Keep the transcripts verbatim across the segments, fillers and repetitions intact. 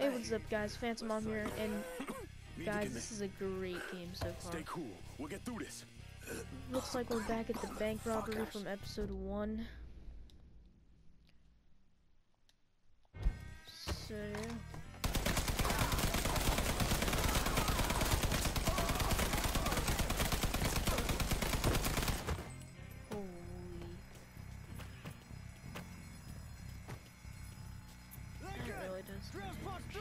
Hey, what's up, guys? Phantom Mom here, and guys, this is a great game so far. Stay cool. We'll get through this. Looks like we're back at the bank robbery from episode one. So yeah. Holy. That really does. Drills punch through.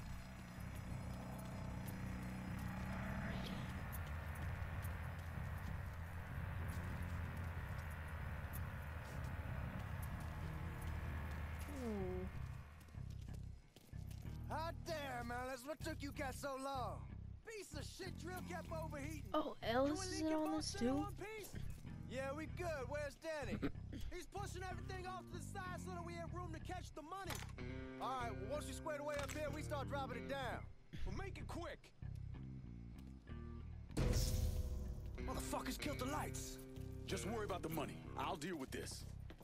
Hot damn, Alice, what took you guys so long? Piece of shit drill kept overheating. Oh, Ellis is in on this too? Yeah, we good. Where's Danny? He's pushing everything off to the side so that we have room to catch the money. All right, well, once we squared away up here, we start dropping it down. Well, make it quick. Motherfuckers killed the lights. Just worry about the money. I'll deal with this.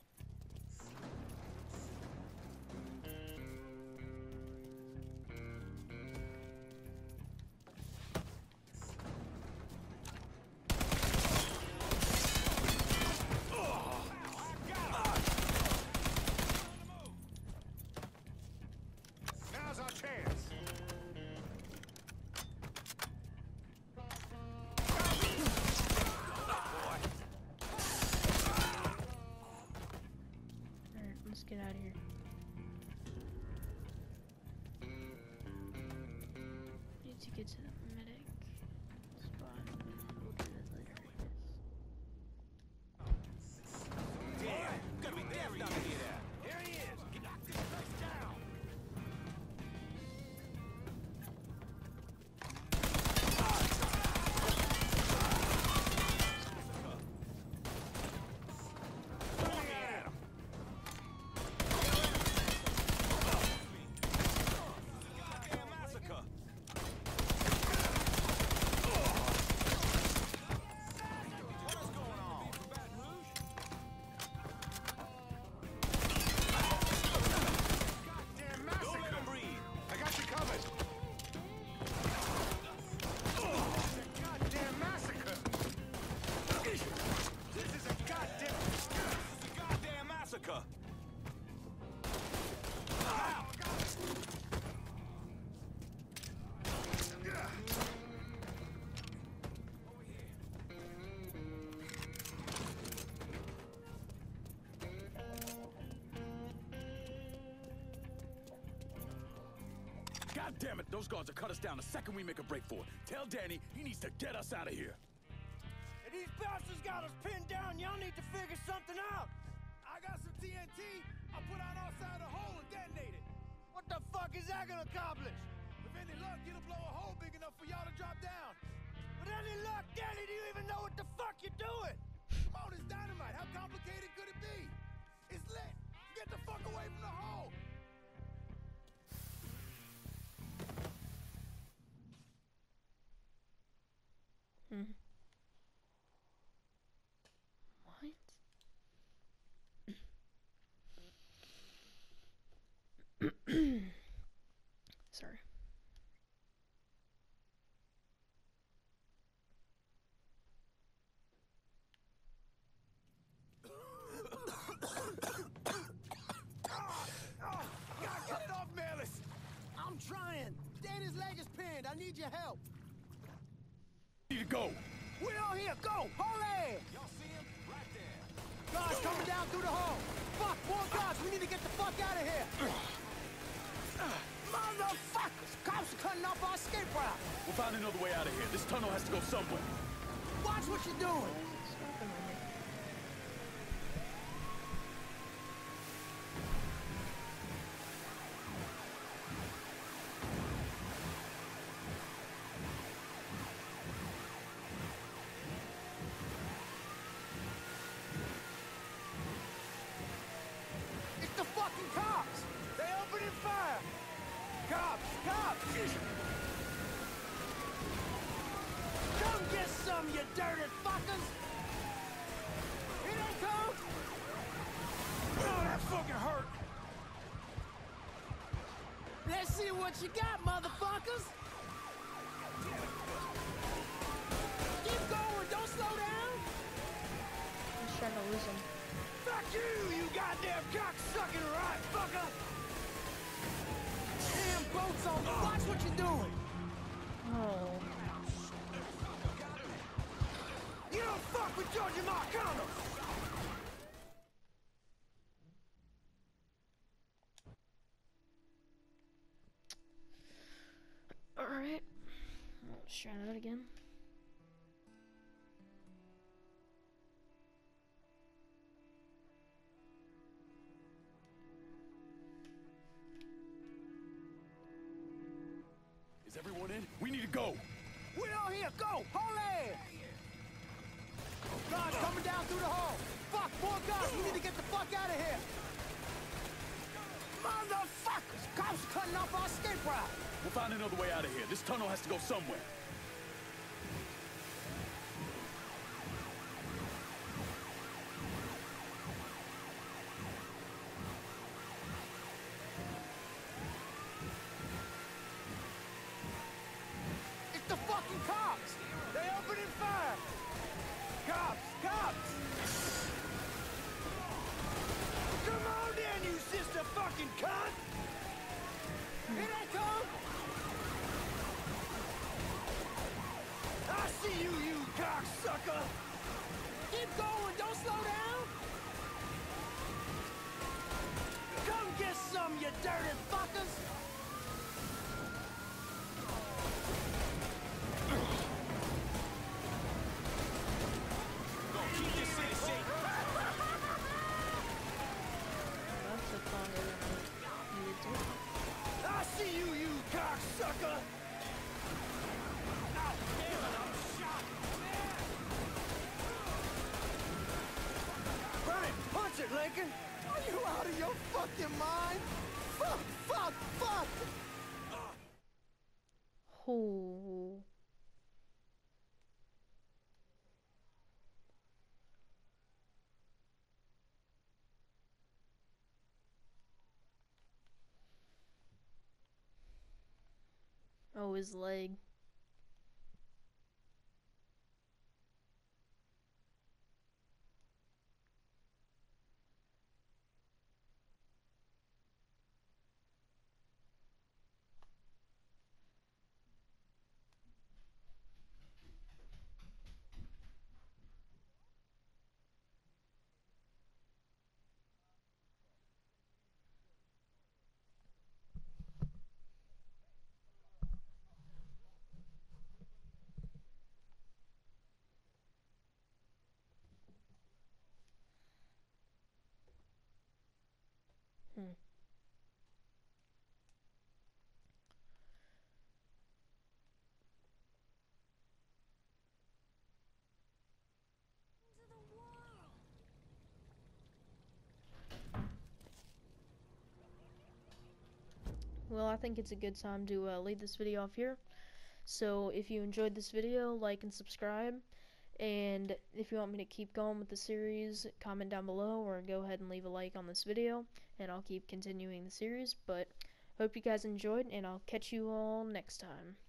Now's our chance. Alright, let's get out of here. Need to get to the medic spot. We'll do that later, I guess. Damn, gotta be deaf not to hear that. Here he is. Knock this place down. God damn it, those guards will cut us down the second we make a break for it. Tell Danny he needs to get us out of here. And these bastards got us pinned down. Y'all need to figure something out. I got some T N T. I'll put on our side of the hole and detonate it. What the fuck is that gonna accomplish? With any luck, it'll blow a hole big enough for y'all to drop down. With any luck, Danny, do you even know what the fuck you're doing? Come on, it's dynamite. How complicated could it be? It's lit. Get the fuck away from the hole. Hmm. What? Sorry. God, get it off, Melis! I'm trying. Danny's leg is pinned. I need your help. Need to go. We're all here. Go! Hold it! Y'all see him? Right there. Guards coming down through the hole. Fuck, more guards. We need to get the fuck out of here. Motherfuckers! Cops are cutting off our escape route. We'll find another way out of here. This tunnel has to go somewhere. Watch what you're doing. It's the fucking cops! They opening fire! Cops! Cops! Come get some, you dirty fuckers! Here they come! Oh, that fucking hurt! Let's see what you got, motherfuckers! Keep going, don't slow down! I'm just trying to lose him. Fuck you, you goddamn cocksucking right fucker! Damn boat's on, watch what you're doing! Oh. You don't fuck with Georgie Marcano! Alright. Let's try that again. Is everyone in? We need to go. We all here, go! Hold it! Guards coming down through the hall! Fuck, more guards! We need to get the fuck out of here! Motherfuckers! Cops cutting off our escape route! We'll find another way out of here. This tunnel has to go somewhere. It's the fucking cops! They opening fire! Cops! Cops! Come on then, you sister fucking cunt! Here they come! I see you, you cocksucker! Keep going, don't slow down! Come get some, you dirty fuckers! Keep your city safe! That took longer than I needed to. I see you, you cocksucker! Ow, damn it, I'm shot! Burn it! Punch it, Lincoln! Are you out of your fucking mind? Fuck, fuck, fuck! Oh. Oh, his leg. Hmm. Well, I think it's a good time to uh, leave this video off here. So if you enjoyed this video, like and subscribe. And if you want me to keep going with the series, comment down below or go ahead and leave a like on this video. And I'll keep continuing the series. But hope you guys enjoyed, and I'll catch you all next time.